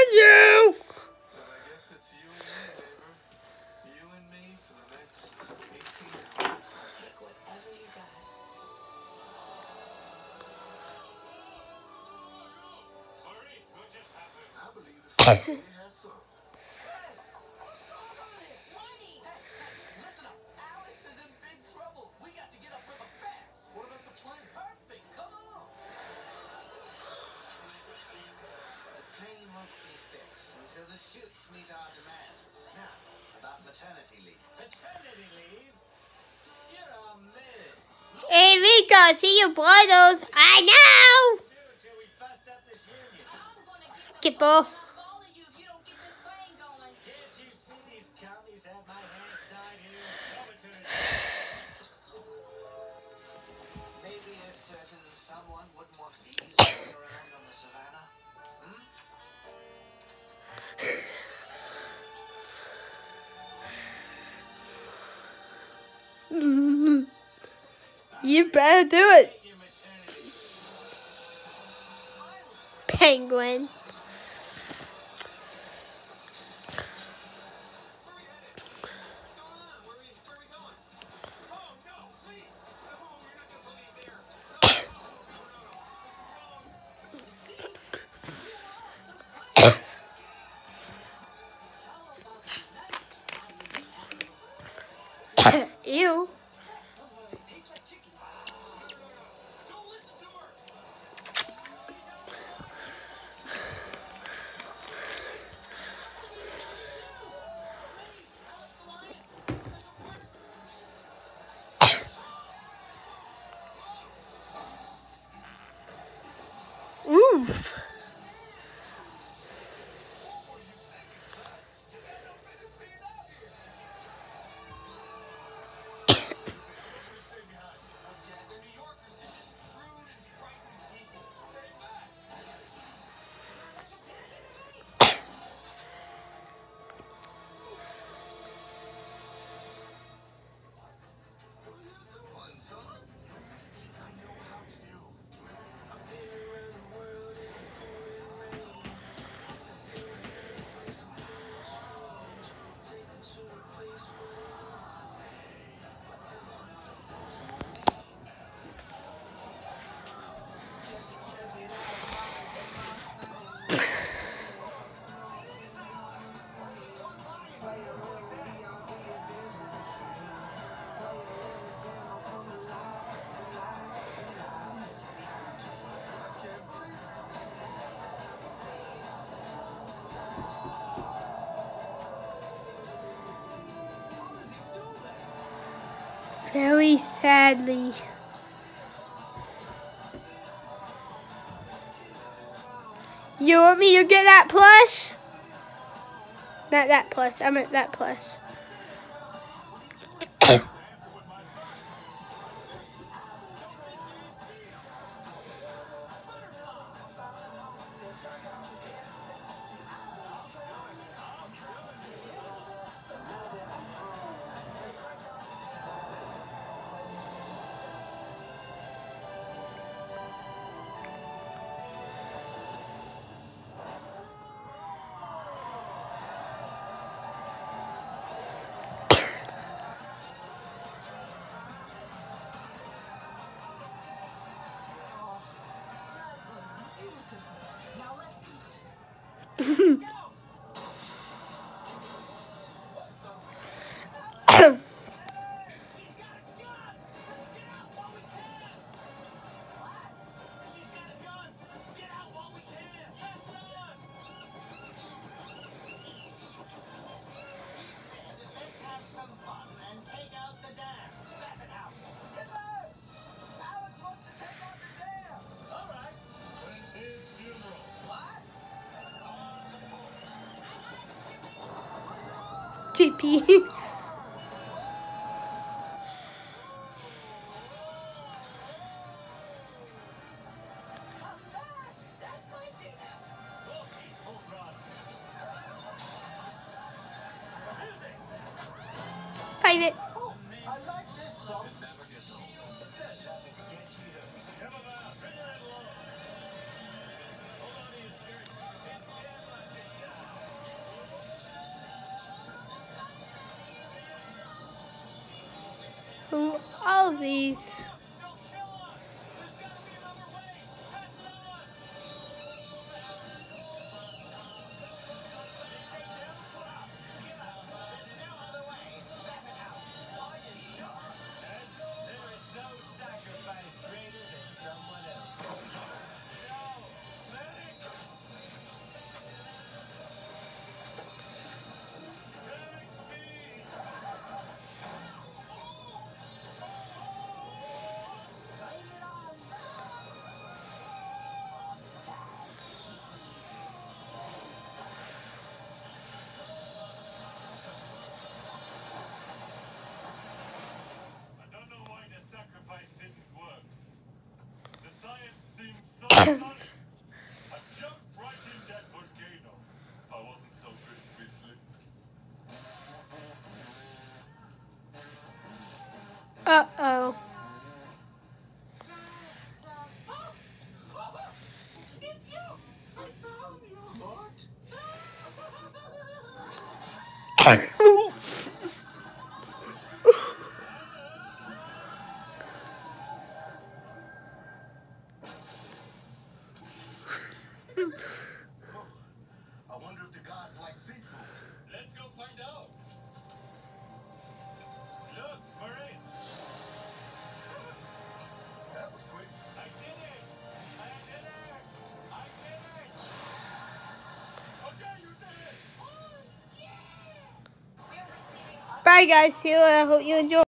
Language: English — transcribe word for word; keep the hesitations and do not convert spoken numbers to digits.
you. Hey Rico, see your brothers. I know. Skipper. You better do it. Penguin. Ew. Oof. Very sadly. You want me to get that plush? Not that plush, I meant that plush. Creepy. Private. all of these. I jumped right in that volcano. I wasn't so previously. Uh-oh. It's you! I found you, Mort. I wonder if the gods like seafood. Let's go find out. Look, Marine. That was quick. I did it. I did it. I did it. Okay, you did it. Oh, yeah. Bye, guys. See you later. I hope you enjoy.